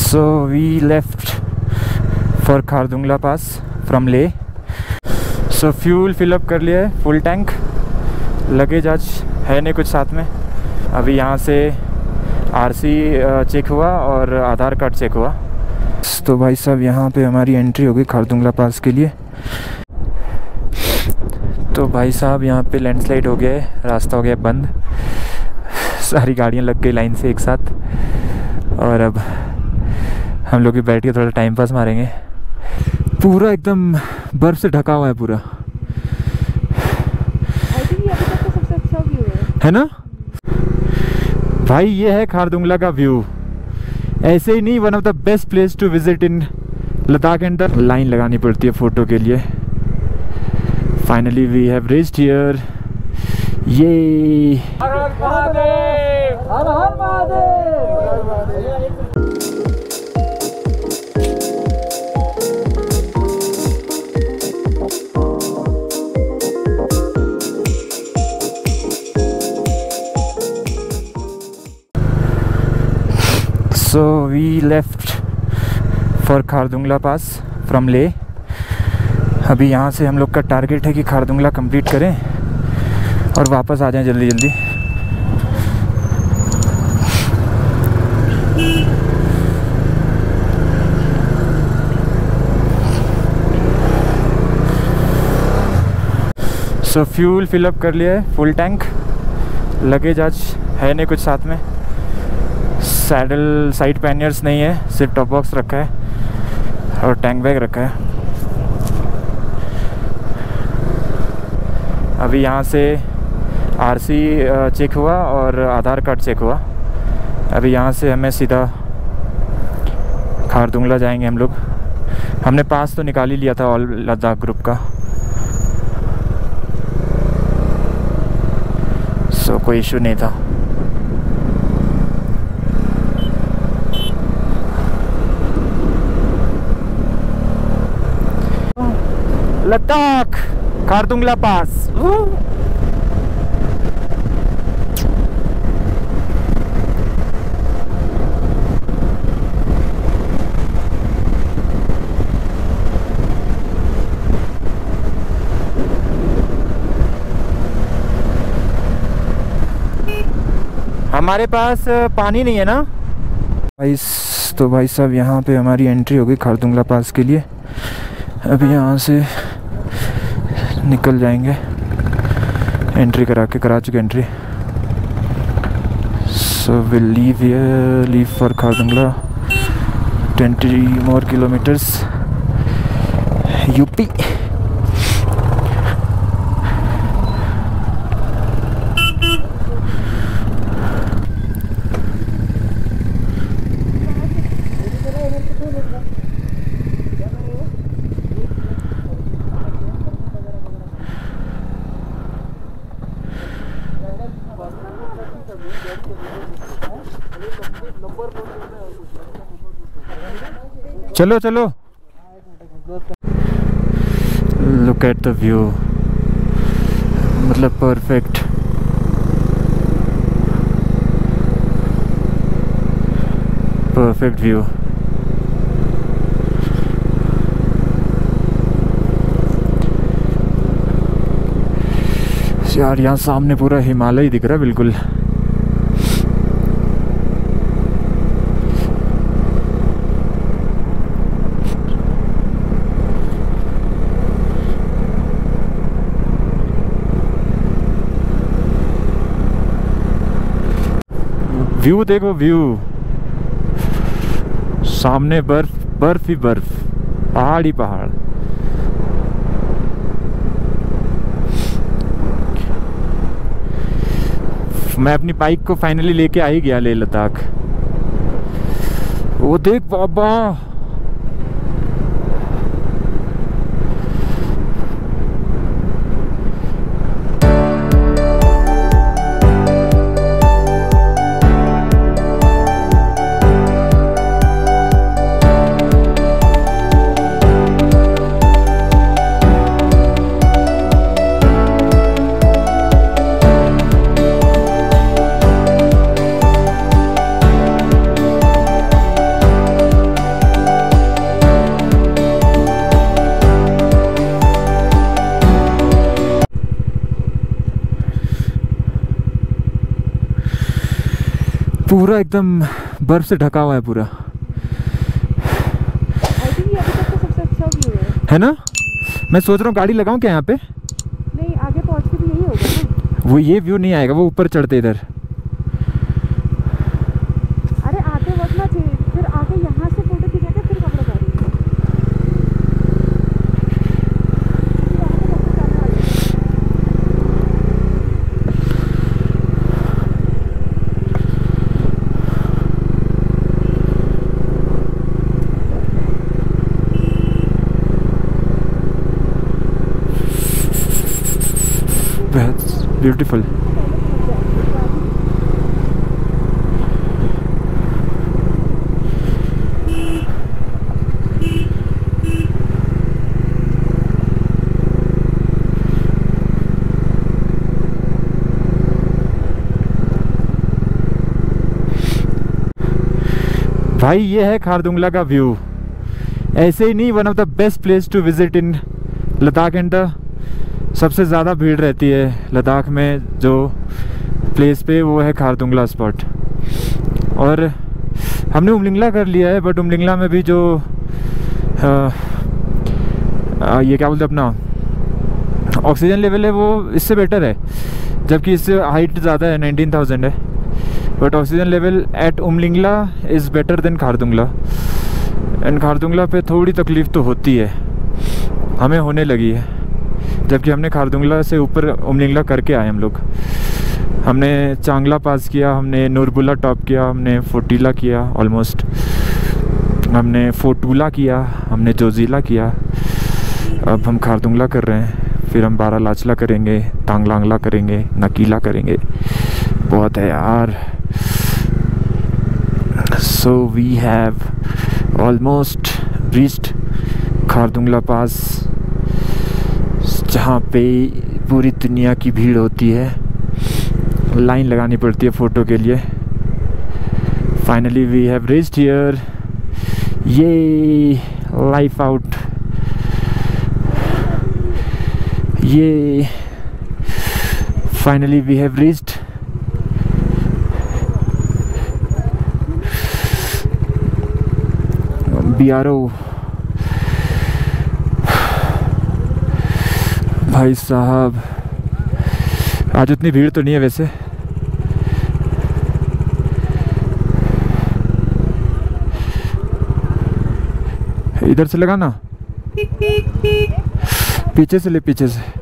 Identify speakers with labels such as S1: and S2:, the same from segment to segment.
S1: So we left for Khardungla pass from Leh. So fuel fill up कर लिया है, फुल टैंक। लगेज आज है नहीं कुछ साथ में। अभी यहाँ से आरसी चेक हुआ और आधार कार्ड चेक हुआ। तो भाई साहब यहाँ पे हमारी एंट्री हो गई खारदुंगला पास के लिए। तो भाई साहब यहाँ पे लैंडस्लाइड हो गया है, रास्ता हो गया बंद, सारी गाड़ियाँ लग गई लाइन से एक साथ। और अब हम लोग भी बैठ के थोड़ा टाइम पास मारेंगे। पूरा एकदम बर्फ़ से ढका हुआ है पूरा।
S2: आई थिंक ये अभी तक का सबसे अच्छा व्यू है
S1: ना भाई? ये है खारदुंगला का व्यू। ऐसे ही नहीं, one of the best place to visit in Ladakh. And line लगानी पड़ती है फ़ोटो के लिए। Finally we have reached here. ये हर हर महादेव, हर हर Mahadev. So we left for Khardungla pass from ले। अभी यहाँ से हम लोग का टारगेट है कि खारदुंगला कंप्लीट करें और वापस आ जाएं जल्दी जल्दी। So फ्यूल फिलअप कर लिया है, फुल टैंक। लगेज आज है नहीं कुछ साथ में। सैडल साइड पैनियर्स नहीं है, सिर्फ टॉप बॉक्स रखा है और टैंक बैग रखा है। अभी यहाँ से आरसी चेक हुआ और आधार कार्ड चेक हुआ। अभी यहाँ से हमें सीधा खारदुंगला जाएंगे हम लोग। हमने पास तो निकाल ही लिया था ऑल लद्दाख ग्रुप का, सो कोई इशू नहीं था। लद्दाख खारदुंगला पास। हमारे पास पानी नहीं है ना भाई। तो भाई साहब यहाँ पे हमारी एंट्री हो गई खारदुंगला पास के लिए। अभी यहाँ से निकल जाएंगे, एंट्री करा चुके entry. So will leave for Khardungla, 20 more kilometers up. चलो चलो, लुक एट द व्यू, मतलब परफेक्ट। Perfect view. यार यहाँ सामने पूरा हिमालय दिख रहा है बिल्कुल। व्यू देखो, व्यू सामने बर्फ, बर्फ ही बर्फ, पहाड़ ही पहाड़। मैं अपनी बाइक को फाइनली लेके आ ही गया लेह लद्दाख। वो देख बाबा, पूरा एकदम बर्फ से ढका हुआ है पूरा,
S2: आई थिंक ये अभी तक का सबसे अच्छा व्यू है
S1: है ना? मैं सोच रहा हूँ गाड़ी लगाऊं क्या यहाँ पे?
S2: नहीं, आगे पहुंच के भी यही होगा ना।
S1: वो ये व्यू नहीं आएगा, वो ऊपर चढ़ते इधर।
S2: अरे आते वक्त ना चाहिए, फिर आके यहाँ से फोटो खींचेगा, फिर कपड़ा डालेंगे।
S1: ब्यूटीफुल। भाई ये है खारदुंगला का व्यू। ऐसे ही नहीं, one of the best place to visit in Ladakh and the सबसे ज़्यादा भीड़ रहती है लद्दाख में जो प्लेस पे, वो है खारदुंगला स्पॉट। और हमने उमलिंगला कर लिया है, बट उमलिंगला में भी जो ये क्या बोलते हैं अपना ऑक्सीजन लेवल है वो इससे बेटर है, जबकि इससे हाइट ज़्यादा है, 19,000 है। But oxygen level at Umlingla is better than Khardungla. And Khardungla पे थोड़ी तकलीफ़ तो होती है, हमें होने लगी है, जबकि हमने खारदुंगला से ऊपर उमलिंगला करके आए हम लोग। हमने चांगला पास किया, हमने नूरबुला टॉप किया, हमने फोटीला किया ऑलमोस्ट, हमने फोटूला किया, हमने जोजीला किया, अब हम खारदुंगला कर रहे हैं। फिर हम बारालाचला करेंगे, तांगलांगला करेंगे, नकीला करेंगे। बहुत है यार। So we have almost reached Khardungla pass, जहाँ पे पूरी दुनिया की भीड़ होती है, लाइन लगानी पड़ती है फ़ोटो के लिए। Finally we have reached here. ये लाइफ आउट, ये finally we have reached. BRO। भाई साहब आज उतनी भीड़ तो नहीं है वैसे। इधर से लगाना, पीछे से ले, पीछे से।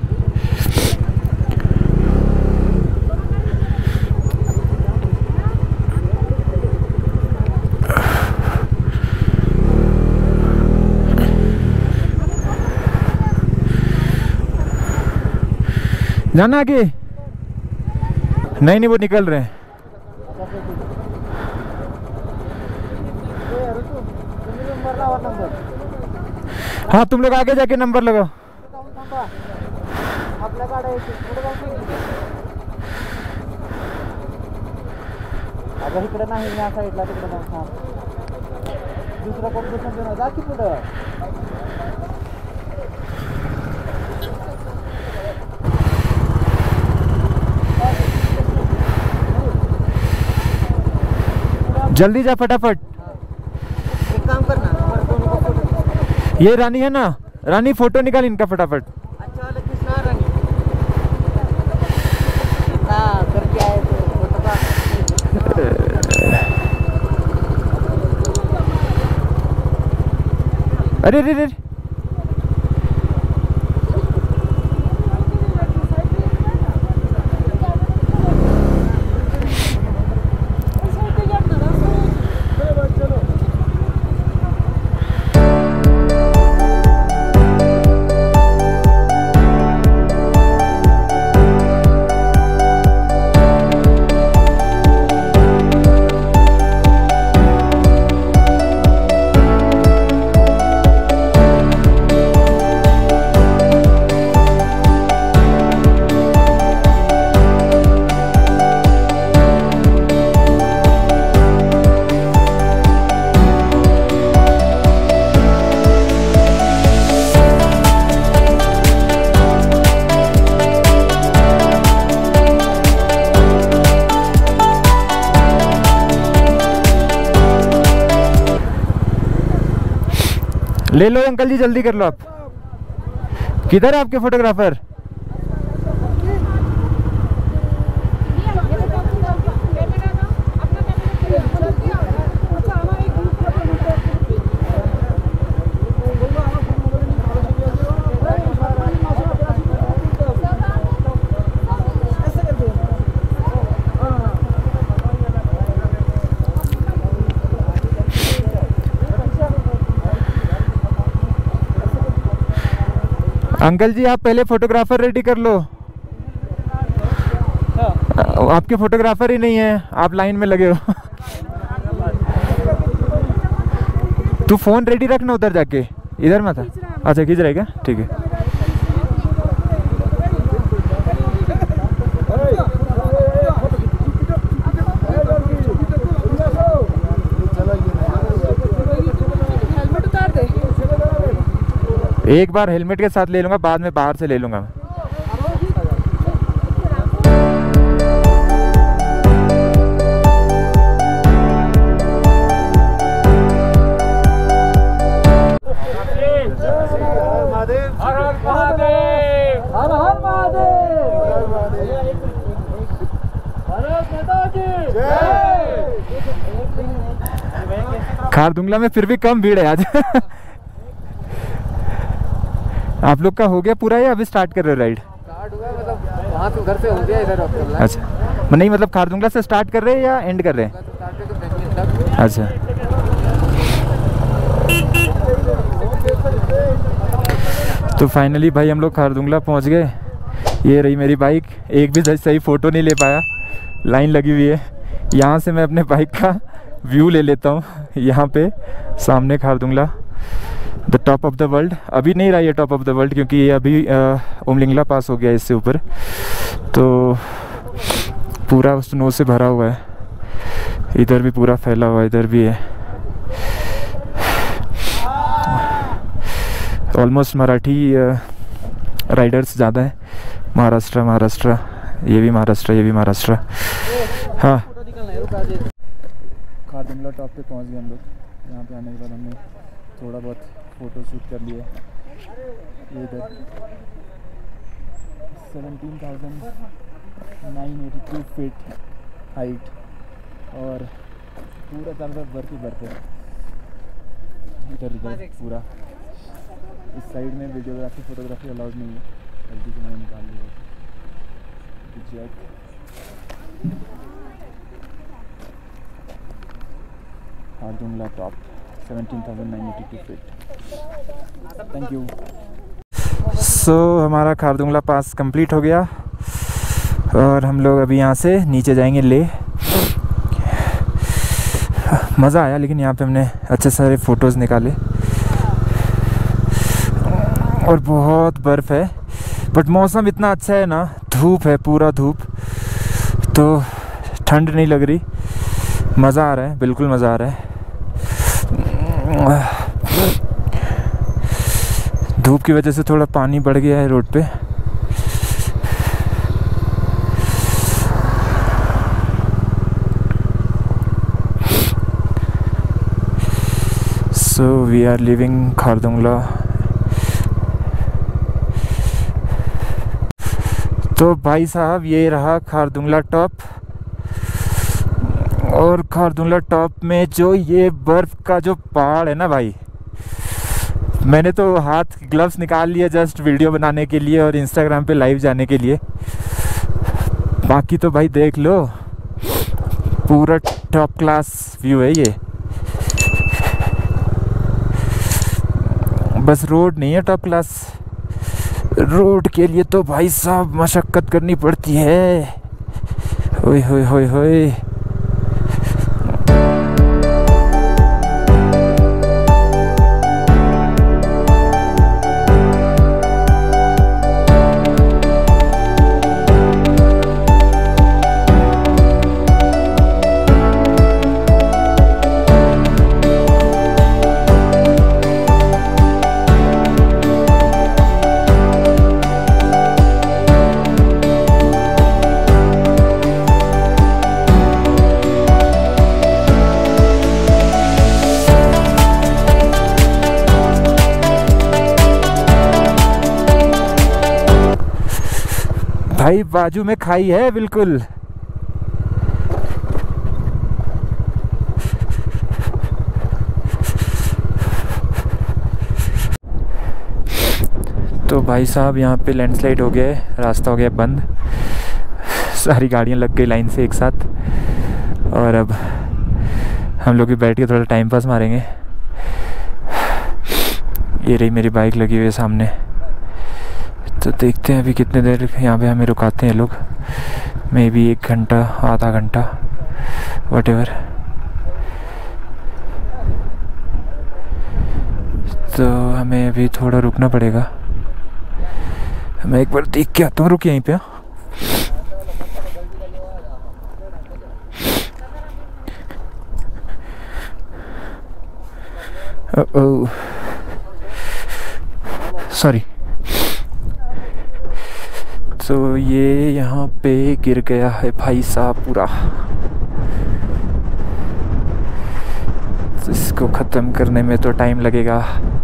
S1: जाना आगे? नहीं, वो निकल रहे हैं। हाँ, तुम लोग आगे जाके नंबर लगाओ।
S3: इकडे नाही, या साईडला तिकडे जाऊन दुसरं कोण बसून जा की पुढं।
S1: जल्दी जा फटाफट।
S3: एक काम करना,
S1: ये रानी है ना, रानी फोटो निकाल इनका फटाफट।
S3: अच्छा वाला किसना रानी? हाँ, करके आए तो फोटो का।
S1: अरे रे रे, ले लो अंकल जी, जल्दी कर लो आप। किधर है आपके फोटोग्राफर? अंकल जी आप पहले फोटोग्राफर रेडी कर लो। आपके फोटोग्राफर ही नहीं है, आप लाइन में लगे हो। तू फोन रेडी रखना उधर जाके, इधर मत। अच्छा खींच रहा है क्या? ठीक है। एक बार हेलमेट के साथ ले लूंगा, बाद में बाहर से ले लूंगा। खारदुंगला में फिर भी कम भीड़ है आज। आप लोग का हो गया पूरा या अभी स्टार्ट कर रहे हो राइड?
S3: स्टार्ट हुआ, मतलब वहाँ तो घर से हो गया, इधर
S1: अच्छा नहीं, मतलब खारदुंगला से स्टार्ट कर रहे हैं या एंड कर रहे हैं? अच्छा तो फाइनली भाई हम लोग खारदुंगला पहुँच गए। ये रही मेरी बाइक, एक भी सही फ़ोटो नहीं ले पाया, लाइन लगी हुई है। यहाँ से मैं अपने बाइक का व्यू ले लेता हूँ। यहाँ पे सामने Khardungla, the top of the world. अभी नहीं रहा ये टॉप ऑफ द वर्ल्ड, क्योंकि ये अभी उमलिंगला पास हो गया इससे ऊपर, तो पूरा स्नो से भरा हुआ है। इधर भी पूरा फैला हुआ है, इधर भी है। ऑलमोस्ट मराठी राइडर्स ज़्यादा है। महाराष्ट्र, ये भी महाराष्ट्र, ये भी महाराष्ट्र। हाँ खारदुंगला टॉप पे पहुंच गए हम लोग। यहाँ पे आने के बाद हमने थोड़ा बहुत फ़ोटो शूट कर लिए। ये इधर 17,982 फीट हाइट और पूरा चारों तरफ बर्फ ही बर्फ है। इधर पूरा इस साइड में वीडियोग्राफी फोटोग्राफी अलाउड नहीं है, जल्दी से मैंने निकाल लिया jack. Khardungla top 17,982 feet. Thank you. सो हमारा खारदुंगला पास कंप्लीट हो गया और हम लोग अभी यहाँ से नीचे जाएंगे ले। मज़ा आया, लेकिन यहाँ पे हमने अच्छे सारे फ़ोटोज़ निकाले और बहुत बर्फ़ है, बट मौसम इतना अच्छा है ना, धूप है, पूरा धूप, तो ठंड नहीं लग रही। मज़ा आ रहा है, बिल्कुल मज़ा आ रहा है। धूप की वजह से थोड़ा पानी बढ़ गया है रोड पे। So we are leaving Khardungla. तो भाई साहब ये रहा खारदुंगला टॉप, और खारदुंगला टॉप में जो ये बर्फ़ का जो पहाड़ है ना भाई, मैंने तो हाथ ग्लव्स निकाल लिए जस्ट वीडियो बनाने के लिए और इंस्टाग्राम पे लाइव जाने के लिए। बाकी तो भाई देख लो, पूरा टॉप क्लास व्यू है ये। बस रोड नहीं है टॉप क्लास, रोड के लिए तो भाई साहब मशक्क़त करनी पड़ती है। ओए होए होए होए। भाई बाजू में खाई है बिल्कुल। तो भाई साहब यहाँ पे लैंडस्लाइड हो गया है, रास्ता हो गया बंद, सारी गाड़ियाँ लग गई लाइन से एक साथ। और अब हम लोग भी बैठ के थोड़ा टाइम पास मारेंगे। ये रही मेरी बाइक लगी हुई है सामने। तो देखते हैं अभी कितने देर यहाँ पे हमें रुकाते हैं लोग, मे बी 1 घंटा, आधा घंटा, व्हाटएवर। तो हमें अभी थोड़ा रुकना पड़ेगा। मैं एक बार देख के आता हूँ, रुक यहीं पे। Oh sorry. तो ये यहाँ पे गिर गया है भाई साहब पूरा। तो इसको ख़त्म करने में तो टाइम लगेगा।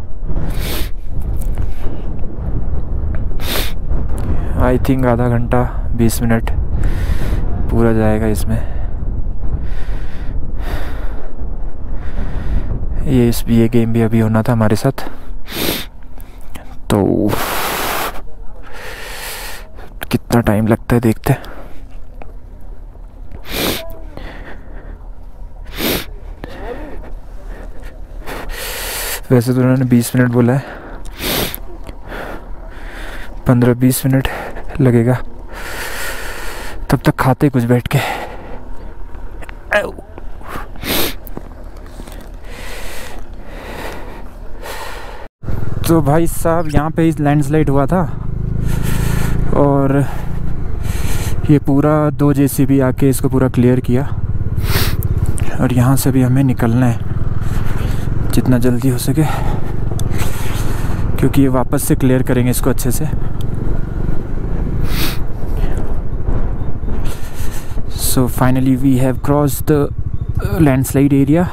S1: आई थिंक आधा घंटा 20 मिनट पूरा जाएगा इसमें। ये गेम भी अभी होना था हमारे साथ। तो कितना टाइम लगता है देखते हैं। वैसे तो उन्होंने 20 मिनट बोला है, 15-20 मिनट लगेगा। तब तक खाते कुछ बैठ के। तो भाई साहब यहाँ पे इस लैंडस्लाइड हुआ था और ये पूरा 2 जेसीबी आके इसको पूरा क्लियर किया। और यहाँ से भी हमें निकलना है जितना जल्दी हो सके, क्योंकि ये वापस से क्लियर करेंगे इसको अच्छे से। So finally we have crossed the landslide area.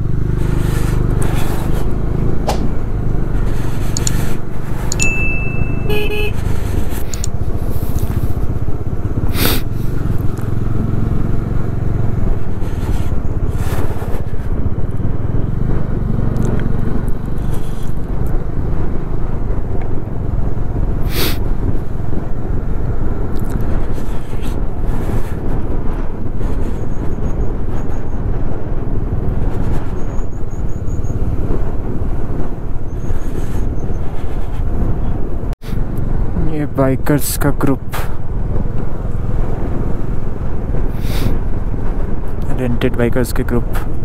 S1: Bikers का ग्रुप, रेंटेड बाइकर्स के ग्रुप।